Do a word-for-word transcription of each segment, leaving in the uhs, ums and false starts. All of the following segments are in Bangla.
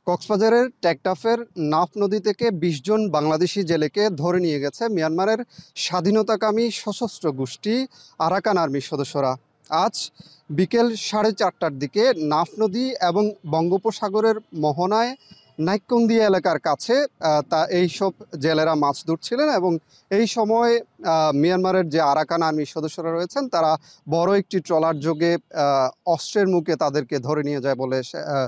কক্সবাজারের টেকনাফের নাফ নদী থেকে বিশ জন বাংলাদেশি জেলেকে ধরে নিয়ে গেছে মিয়ানমারের স্বাধীনতাকামী সশস্ত্র গোষ্ঠী আরাকান আর্মির সদস্যরা। আজ বিকেল সাড়ে চারটার দিকে নাফ নদী এবং বঙ্গোপসাগরের মোহনায় নাইক্যংদিয়া এলাকার কাছে তা এইসব জেলেরা মাছ ধরছিলেন এবং এই সময় মিয়ানমারের যে আরাকান আর্মির সদস্যরা রয়েছেন তারা বড় একটি ট্রলার যোগে অস্ত্রের মুখে তাদেরকে ধরে নিয়ে যায় বলে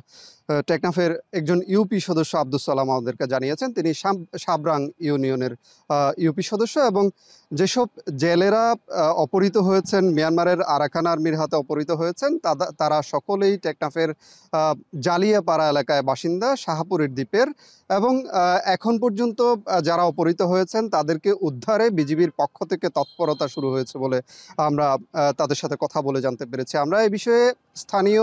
টেকনাফের একজন ইউপি সদস্য আব্দুল সালাম আমাদেরকে জানিয়েছেন। তিনি সাবরাং ইউনিয়নের ইউপি সদস্য এবং যেসব জেলেরা অপহৃত হয়েছেন মিয়ানমারের আরাকান আর্মির হাতে অপহৃত হয়েছেন তারা সকলেই টেকনাফের জালিয়াপাড়া এলাকায় বাসিন্দা শাহপুরের দ্বীপের এবং এখন পর্যন্ত যারা অপহৃত হয়েছেন তাদেরকে উদ্ধারে বিজিবির পক্ষ থেকে তৎপরতা শুরু হয়েছে বলে আমরা তাদের সাথে কথা বলে জানতে পেরেছি। আমরা এই বিষয়ে স্থানীয়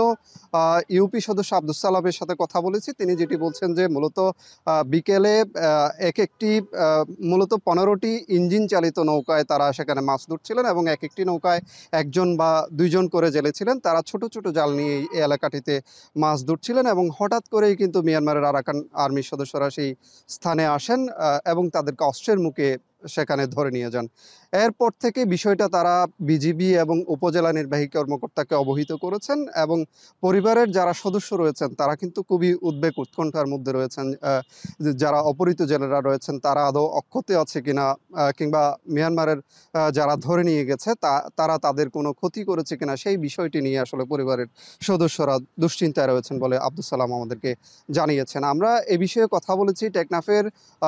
ইউপি সদস্য আব্দুল সালামের সাথে কথা বলেছি। তিনি যেটি বলছেন যে মূলত বিকেলে এক একটি মূলত পনেরোটি ইঞ্জিন চালিত নৌকায় তারা সেখানে মাছ ধরছিলেন এবং এক একটি নৌকায় একজন বা দুইজন করে জেলে ছিলেন। তারা ছোট ছোট জাল নিয়ে এই এলাকাটিতে মাছ ধরছিলেন এবং হঠাৎ করেই কিন্তু মিয়ানমারের আরাকান আর্মির সদস্যরা সেই স্থানে আসেন এবং তাদেরকে অস্ত্রের মুখে সেখানে ধরে নিয়ে যান। এরপর থেকে বিষয়টা তারা বিজিবি এবং উপজেলা নির্বাহী কর্মকর্তাকে অবহিত করেছেন এবং পরিবারের যারা সদস্য রয়েছেন তারা কিন্তু খুবই উদ্বেগ উৎকণ্ঠার মধ্যে রয়েছেন। যারা অপহৃত জেলেরা রয়েছেন তারা আদৌ অক্ষতে আছে কিনা কিংবা মিয়ানমারের যারা ধরে নিয়ে গেছে তা তারা তাদের কোনো ক্ষতি করেছে কিনা সেই বিষয়টি নিয়ে আসলে পরিবারের সদস্যরা দুশ্চিন্তায় রয়েছেন বলে আব্দুল সালাম আমাদেরকে জানিয়েছেন। আমরা এ বিষয়ে কথা বলেছি টেকনাফের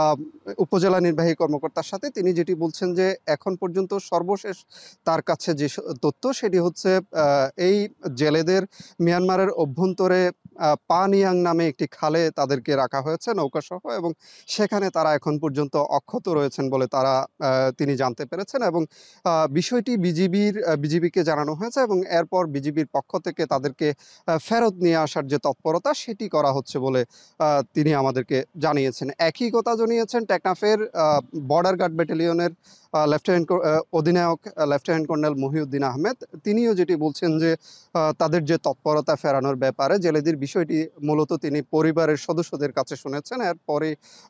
উপজেলা নির্বাহী কর্মকর্তার সাথে। তিনি যেটি বলছেন যে এখন পর্যন্ত সর্বশেষ তার কাছে যে তথ্য সেটি হচ্ছে এই জেলেদের মিয়ানমারের অভ্যন্তরে পানিয়াং নামে একটি খালে তাদেরকে রাখা হয়েছে নৌকাসহ এবং সেখানে তারা এখন পর্যন্ত অক্ষত রয়েছেন বলে তারা তিনি জানতে পেরেছেন এবং বিষয়টি বিজিবির বিজিবিকে জানানো হয়েছে এবং এরপর বিজিবির পক্ষ থেকে তাদেরকে ফেরত নিয়ে আসার যে তৎপরতা সেটি করা হচ্ছে বলে তিনি আমাদেরকে জানিয়েছেন। একই কথা জানিয়েছেন টেকনাফের বর্ডার গার্ড ব্যাটালিয়নের লেফটেন্যান্ট অধিনায়ক লেফটেন্যান্ট কর্নেল মহিউদ্দিন আহমেদ। তিনিও যেটি বলছেন যে তাদের যে তৎপরতা ফেরানোর ব্যাপারে জেলেদের বিষয়টি মূলত তিনি পরিবারের সদস্যদের কাছে শুনেছেন। এরপরে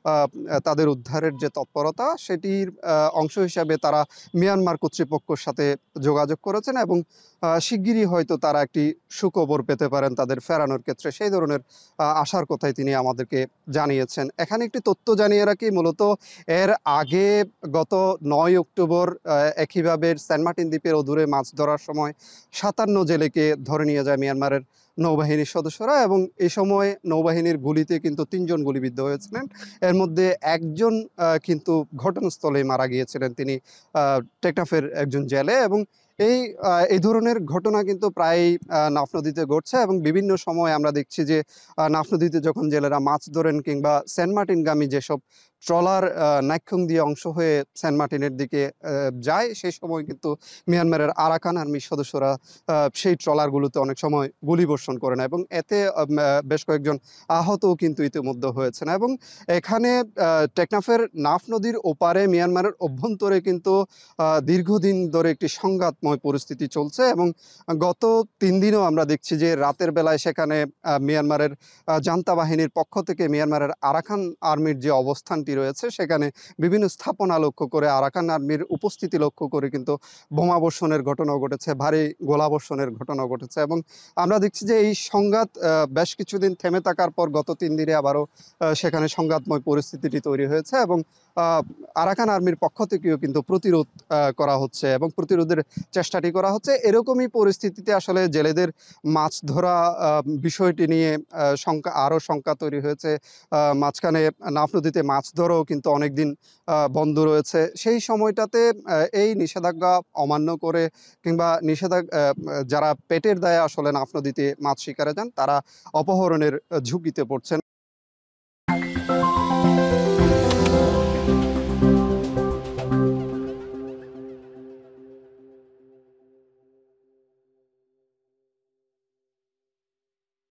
তাদের উদ্ধারের যে তৎপরতা সেটির অংশ হিসাবে তারা মিয়ানমার কর্তৃপক্ষের সাথে যোগাযোগ করেছেন এবং শিগগিরই হয়তো তারা একটি সুখবর পেতে পারেন তাদের ফেরানোর ক্ষেত্রে, সেই ধরনের আশার কথাই তিনি আমাদেরকে জানিয়েছেন। এখানে একটি তথ্য জানিয়ে রাখি, মূলত এর আগে গত নয় অক্টোবর একইভাবে সেন্ট মার্টিন দ্বীপের অদূরে মাছ ধরার সময় সাতান্ন জেলেকে ধরে নিয়ে যায় মিয়ানমারের নৌবাহিনীর সদস্যরা এবং এই সময় নৌবাহিনীর গুলিতে কিন্তু তিনজন গুলিবিদ্ধ হয়েছিলেন। এর মধ্যে একজন কিন্তু ঘটনাস্থলেই মারা গিয়েছিলেন, তিনি টেকনাফের একজন জেলে এবং এই এই ধরনের ঘটনা কিন্তু প্রায় নাফ নদীতে ঘটছে এবং বিভিন্ন সময় আমরা দেখছি যে নাফ নদীতে যখন জেলেরা মাছ ধরেন কিংবা সেন্ট মার্টিনগামী যেসব ট্রলার নাইক্যংদিয়া অংশ হয়ে সেন্ট মার্টিনের দিকে যায় সেই সময় কিন্তু মিয়ানমারের আরাকান আর্মির সদস্যরা সেই ট্রলারগুলোতে অনেক সময় গুলি বর্ষণ করে না এবং এতে বেশ কয়েকজন আহতও কিন্তু ইতিমধ্যে হয়েছেন। এবং এখানে টেকনাফের নাফ নদীর ওপারে মিয়ানমারের অভ্যন্তরে কিন্তু দীর্ঘদিন ধরে একটি সংঘাতময় পরিস্থিতি চলছে এবং গত তিন দিনও আমরা দেখছি যে রাতের বেলায় সেখানে মিয়ানমারের জান্তা বাহিনীর পক্ষ থেকে মিয়ানমারের আরাকান আর্মির যে অবস্থানটি রয়েছে সেখানে বিভিন্ন স্থাপনা লক্ষ্য করে আরাকান আর্মির উপস্থিতি লক্ষ্য করে কিন্তু বোমাবর্ষণের ঘটনাও ঘটেছে, ভারী গোলাবর্ষণের ঘটনাও ঘটেছে এবং আমরা দেখছি যে এই সংঘাত বেশ কিছুদিন থেমে থাকার পর গত তিন দিনে আবারও সেখানে সংঘাতময় পরিস্থিতিটি তৈরি হয়েছে এবং আরাকান আর্মির পক্ষ থেকেও কিন্তু প্রতিরোধ করা হচ্ছে এবং প্রতিরোধের চেষ্টাটি করা হচ্ছে। এরকমই পরিস্থিতিতে আসলে জেলেদের মাছ ধরা বিষয়টি নিয়ে শঙ্কা আরও শঙ্কা তৈরি হয়েছে। মাঝখানে নাফ নদীতে মাছ ধরাও কিন্তু অনেকদিন বন্ধ রয়েছে। সেই সময়টাতে এই নিষেধাজ্ঞা অমান্য করে কিংবা নিষেধাজ্ঞা যারা পেটের দায়ে আসলে নাফ নদীতে মাছ শিকারে যান তারা অপহরণের ঝুঁকিতে পড়ছেন।